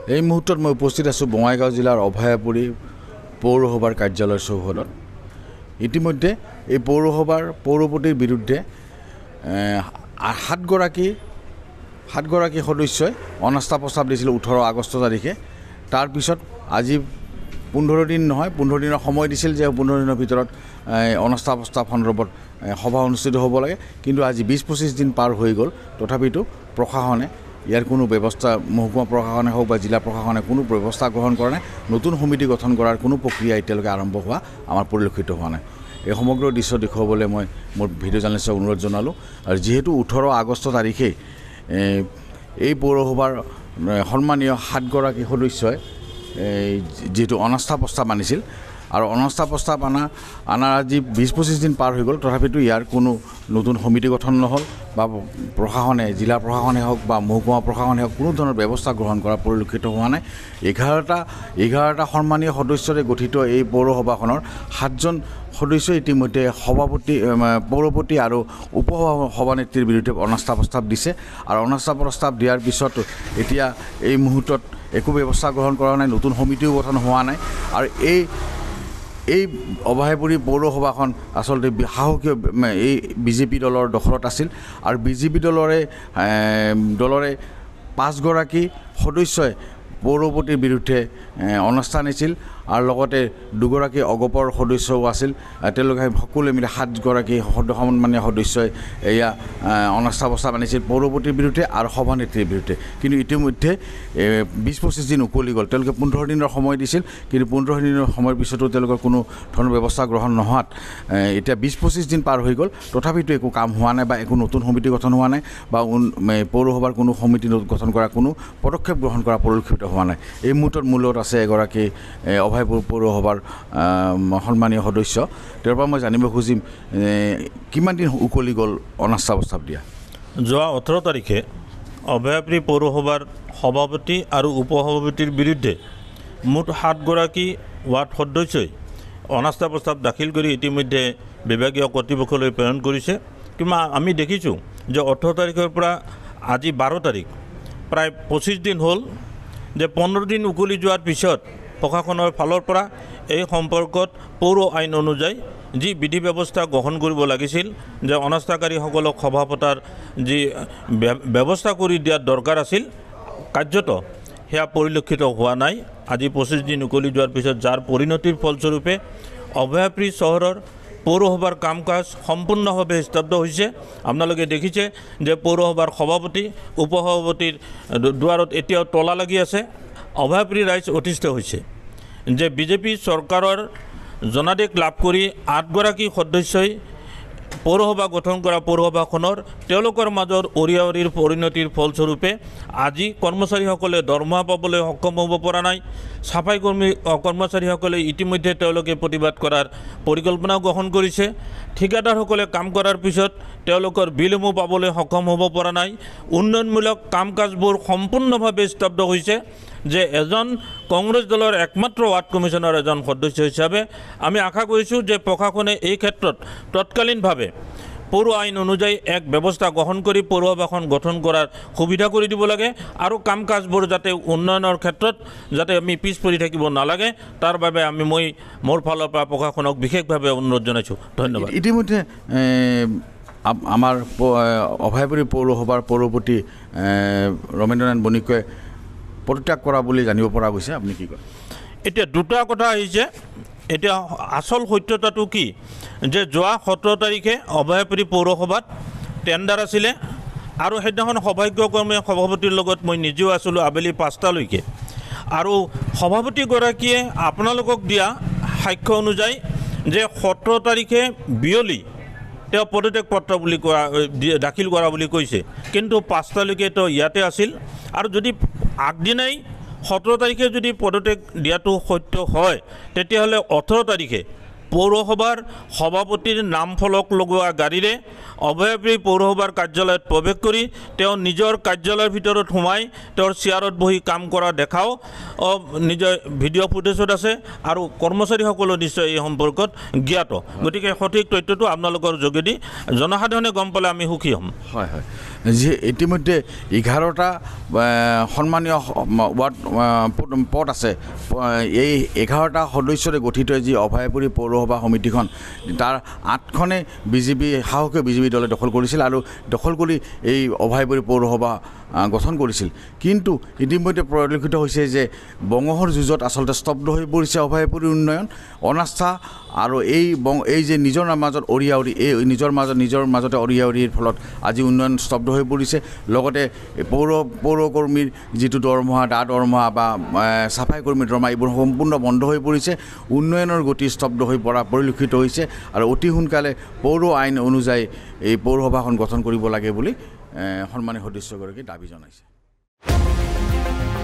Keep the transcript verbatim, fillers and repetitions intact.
এই মুহূৰ্তত মই উপস্থিত আছোঁ বঙাইগাঁও জিলাৰ অভয়াপুৰী পৌৰসভাৰ কাৰ্যালয় চৌহদত। ইতিমধ্যে এই পৌৰসভাৰ পৌৰপতিৰ বিৰুদ্ধে সাতগৰাকী সাতগৰাকী সদস্যই অনাস্থা প্ৰস্তাৱ দিছিল ওঠৰ আগষ্ট তাৰিখে। তাৰপিছত আজি পোন্ধৰ দিন নহয় পোন্ধৰ দিনৰ সময় দিছিল যে পোন্ধৰ দিনৰ ভিতৰত অনাস্থা প্ৰস্তাৱ সন্দৰ্ভত সভা অনুষ্ঠিত হ'ব লাগে, কিন্তু আজি বিছ পঁচিছ দিন পাৰ হৈ গ'ল। তথাপিতো প্ৰশাসনে ইয়াৰ কোনো ব্যৱস্থা মহকুমা প্ৰশাসনে হওক বা জিলা প্ৰশাসনে কোনো ব্যৱস্থা গ্ৰহণ কৰা নাই। নতুন সমিতি গঠন কৰাৰ কোনো প্ৰক্ৰিয়া এতিয়ালৈকে আৰম্ভ হোৱা আমাৰ পৰিলক্ষিত হোৱা নাই। এই সমগ্ৰ দৃশ্য দেখুৱাবলৈ মই মোৰ ভিডিঅ' জাৰ্নেলিষ্টক অনুৰোধ জনালোঁ। আৰু যিহেতু ওঠৰ আগষ্ট তাৰিখে এই পৌৰসভাৰ সন্মানীয় সাতগৰাকী সদস্যই যিহেতু অনাস্থা প্ৰস্তাৱ আনিছিল আৰু অনাস্থা প্ৰস্তাৱ আনা আনাৰ আজি বিছ পঁচিছ দিন পাৰ হৈ গ'ল। তথাপিতো ইয়াৰ কোনো নতুন সমিতি গঠন নহ'ল বা প্ৰশাসনে জিলা প্ৰশাসনে হওক বা মহকুমা প্ৰশাসনে হওক কোনো ধৰণৰ ব্যৱস্থা গ্ৰহণ কৰা পৰিলক্ষিত হোৱা নাই। এঘাৰটা এঘাৰটা সন্মানীয় সদস্যৰে গঠিত এই পৌৰসভাখনৰ সাতজন সদস্য ইতিমধ্যে সভাপতি পৌৰপতি আৰু উপ সভানেত্ৰীৰ বিৰুদ্ধে অনাস্থা প্ৰস্তাৱ দিছে। আৰু অনাস্থা প্ৰস্তাৱ দিয়াৰ পিছত এতিয়া এই মুহূৰ্তত একো ব্যৱস্থা গ্ৰহণ কৰা নাই, নতুন সমিতিও গঠন হোৱা নাই। আৰু এই এই অভয়াপুৰী পৌৰসভাখন আচলতে সাহসীয় এই বিজেপি দলৰ দখলত আছিল। আৰু বিজেপি দলৰে দলৰে পাঁচগৰাকী সদস্যই পৌৰপতিৰ বিৰুদ্ধে অনাস্থা আনিছিল আৰু লগতে দুগৰাকী অগপৰ সদস্যও আছিল। তেওঁলোকে সকলোৱে মিলি সাতগৰাকী সন্মানীয় সদস্যই এয়া অনাস্থা প্ৰস্তাৱ আনিছিল পৌৰপতিৰ বিৰুদ্ধে আৰু সভানেত্ৰীৰ বিৰুদ্ধে। কিন্তু ইতিমধ্যে বিছ পঁচিছ দিন উকলি গ'ল। তেওঁলোকে পোন্ধৰ দিনৰ সময় দিছিল, কিন্তু পোন্ধৰ দিনৰ সময়ৰ পিছতো তেওঁলোকৰ কোনো ধৰণৰ ব্যৱস্থা গ্ৰহণ নোহোৱাত এতিয়া বিছ পঁচিছ দিন পাৰ হৈ গ'ল। তথাপিতো একো কাম হোৱা নাই বা একো নতুন সমিতি গঠন হোৱা নাই বা পৌৰসভাৰ কোনো সমিতি গঠন কৰা কোনো পদক্ষেপ গ্ৰহণ কৰা পৰিলক্ষিত হোৱা নাই। এই মুহূৰ্তত মূলত আছে এগৰাকী অভয়াপুৰ পৌৰসভাৰ সন্মানীয় সদস্য। তেওঁৰ পৰা মই জানিব খুজিম কিমান দিন উকলি গ'ল অনাস্থা প্ৰস্তাৱ দিয়া। যোৱা ওঠৰ তাৰিখে অভয়াপুৰী পৌৰসভাৰ সভাপতি আৰু উপ সভাপতিৰ বিৰুদ্ধে মুঠ সাতগৰাকী ৱাৰ্ড সদস্যই অনাস্থা প্ৰস্তাৱ দাখিল কৰি ইতিমধ্যে বিভাগীয় কৰ্তৃপক্ষলৈ প্ৰেৰণ কৰিছে। কিন্তু আমি দেখিছোঁ যে ওঠৰ তাৰিখৰ পৰা আজি বাৰ তাৰিখ প্ৰায় পঁচিছ দিন হ'ল যে পোন্ধৰ দিন উকলি যোৱাৰ পিছত প্ৰশাসনৰ ফালৰ পৰা এই সম্পৰ্কত পৌৰ আইন অনুযায়ী যি বিধি ব্যৱস্থা গ্ৰহণ কৰিব লাগিছিল যে অনাস্থাকাৰীসকলক সভা পতাৰ যি ব্যৱস্থা কৰি দিয়াৰ দৰকাৰ আছিল কাৰ্যত সেয়া পৰিলক্ষিত হোৱা নাই। আজি পঁচিছ দিন উকলি যোৱাৰ পিছত যাৰ পৰিণতিৰ ফলস্বৰূপে অভয়াপুৰী চহৰৰ পৌৰসভাৰ কাম কাজ সম্পূৰ্ণভাৱে স্তব্ধ হৈছে। আপোনালোকে দেখিছে যে পৌৰসভাৰ সভাপতি উপ সভাপতিৰ দুৱাৰত এতিয়াও তলা লাগি আছে। অভয়াপুৰী ৰাইজ অতিষ্ঠ হৈছে যে বিজেপি চৰকাৰৰ জনাদেশ লাভ কৰি আঠগৰাকী সদস্যই পৌৰসভা গঠন কৰা পৌৰসভাখনৰ তেওঁলোকৰ মাজৰ অৰিয়া অৰিৰ পৰিণতিৰ ফলস্বৰূপে আজি কৰ্মচাৰীসকলে দৰমহা পাবলৈ সক্ষম হ'ব পৰা নাই। চাফাই কৰ্মী কৰ্মচাৰীসকলে ইতিমধ্যে তেওঁলোকে প্ৰতিবাদ কৰাৰ পৰিকল্পনাও গ্ৰহণ কৰিছে। ঠিকাদাৰসকলে কাম কৰাৰ পিছত তেওঁলোকৰ বিলসমূহ পাবলৈ সক্ষম হ'ব পৰা নাই। উন্নয়নমূলক কাম কাজবোৰ সম্পূৰ্ণভাৱে স্তব্ধ হৈছে। যে এজন কংগ্ৰেছ দলৰ একমাত্ৰ ৱাৰ্ড কমিশ্যনৰ এজন সদস্য হিচাপে আমি আশা কৰিছোঁ যে প্ৰশাসনে এই ক্ষেত্ৰত তৎকালীনভাৱে পৌৰ আইন অনুযায়ী এক ব্যৱস্থা গ্ৰহণ কৰি পৌৰসভাখন গঠন কৰাৰ সুবিধা কৰি দিব লাগে আৰু কাম কাজবোৰ যাতে উন্নয়নৰ ক্ষেত্ৰত যাতে আমি পিছ পৰি থাকিব নালাগে তাৰ বাবে আমি মই মোৰ ফালৰ পৰা প্ৰশাসনক বিশেষভাৱে অনুৰোধ জনাইছোঁ। ধন্যবাদ। ইতিমধ্যে আমাৰ অভয়াপুৰী পৌৰসভাৰ পৌৰপতি ৰমেন্দ্ৰনাথ বণিকে পদত্যাগ কৰা বুলি জানিব পৰা গৈছে, আপুনি কি কয়? এতিয়া দুটা কথা আহিছে। এতিয়া আচল সত্যতাটো কি যে যোৱা সোতৰ তাৰিখে অভয়াপুৰী পৌৰসভাত টেণ্ডাৰ আছিলে আৰু সেইদিনাখন সৌভাগ্যক্ৰমে সভাপতিৰ লগত মই নিজেও আছিলোঁ আবেলি পাঁচটালৈকে। আৰু সভাপতিগৰাকীয়ে আপোনালোকক দিয়া সাক্ষ্য অনুযায়ী যে সোতৰ তাৰিখে বিয়লি তেওঁ পদত্যাগ পত্ৰ বুলি কোৱা দাখিল কৰা বুলি কৈছে, কিন্তু পাঁচটালৈকে তেওঁ ইয়াতে আছিল। আৰু যদি আগদিনাই সোতৰ তাৰিখে যদি পদত্যাগ দিয়াটো সত্য হয় তেতিয়াহ'লে ওঠৰ তাৰিখে পৌৰসভাৰ সভাপতিৰ নাম ফলক লগোৱা গাড়ীৰে অভয়াপুৰী পৌৰসভাৰ কাৰ্যালয়ত প্ৰৱেশ কৰি তেওঁ নিজৰ কাৰ্যালয়ৰ ভিতৰত সোমাই তেওঁৰ চেয়াৰত বহি কাম কৰা দেখাও নিজৰ ভিডিঅ' ফুটেজত আছে আৰু কৰ্মচাৰীসকলো নিশ্চয় এই সম্পৰ্কত জ্ঞাত গতিকে সঠিক তথ্যটো আপোনালোকৰ যোগেদি জনসাধাৰণে গম পালে আমি সুখী হ'ম হয় হয় যি ইতিমধ্যে এঘাৰটা সন্মানীয় ৱাৰ্ড পদ আছে এই এঘাৰটা সদস্যৰে গঠিত যি অভয়াপুৰী পৌৰসভা সমিতিখন তাৰ আঠখনে বিজেপি সাহসীয় বিজেপি দলে দখল কৰিছিল আৰু দখল কৰি এই অভয়াপুৰী পৌৰসভা গঠন কৰিছিল কিন্তু ইতিমধ্যে পৰিলক্ষিত হৈছে যে বঙহৰ যুঁজত আচলতে স্তব্ধ হৈ পৰিছে অভয়াপুৰীৰ উন্নয়ন অনাস্থা আৰু এই এই যে নিজৰ মাজত অৰিয়া অৰি এই নিজৰ মাজত নিজৰ মাজতে অৰিয়া অৰিৰ ফলত আজি উন্নয়ন স্তব্ধ হৈ পৰিছে লগতে পৌৰ পৌৰকৰ্মীৰ যিটো দৰমহা দা দৰমহা বা চাফাই কৰ্মীৰ দৰমহা এইবোৰ সম্পূৰ্ণ বন্ধ হৈ পৰিছে উন্নয়নৰ গতি স্তব্ধ হৈ পৰা পৰিলক্ষিত হৈছে আৰু অতি সোনকালে পৌৰ আইন অনুযায়ী এই পৌৰসভাখন গঠন কৰিব লাগে বুলি সন্মানীয় সদস্যগৰাকীয়ে দাবী জনাইছে।